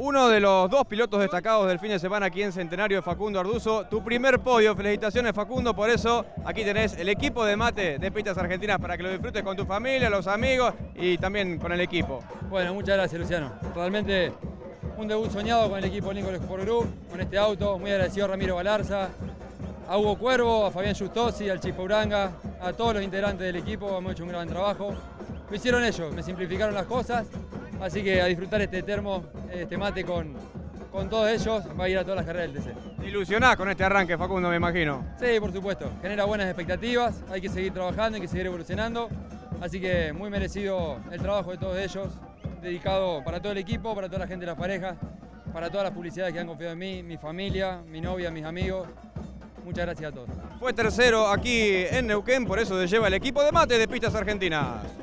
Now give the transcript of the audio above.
Uno de los dos pilotos destacados del fin de semana aquí en Centenario de Facundo Arduzo. Tu primer podio, felicitaciones Facundo, por eso aquí tenés el equipo de mate de Pistas Argentinas para que lo disfrutes con tu familia, los amigos y también con el equipo. Bueno, muchas gracias Luciano. Realmente un debut soñado con el equipo Lincoln Sport Group, con este auto. Muy agradecido a Ramiro Galarza, a Hugo Cuervo, a Fabián Justosi, al Chispa Uranga, a todos los integrantes del equipo. Hemos hecho un gran trabajo. Lo hicieron ellos, me simplificaron las cosas. Así que a disfrutar este termo, este mate con todos ellos, va a ir a todas las carreras del TC. ¿Te ilusionás con este arranque, Facundo, me imagino? Sí, por supuesto. Genera buenas expectativas, hay que seguir trabajando, hay que seguir evolucionando. Así que muy merecido el trabajo de todos ellos, dedicado para todo el equipo, para toda la gente de las parejas, para todas las publicidades que han confiado en mí, mi familia, mi novia, mis amigos. Muchas gracias a todos. Fue tercero aquí en Neuquén, por eso se lleva el equipo de mate de Pistas Argentinas.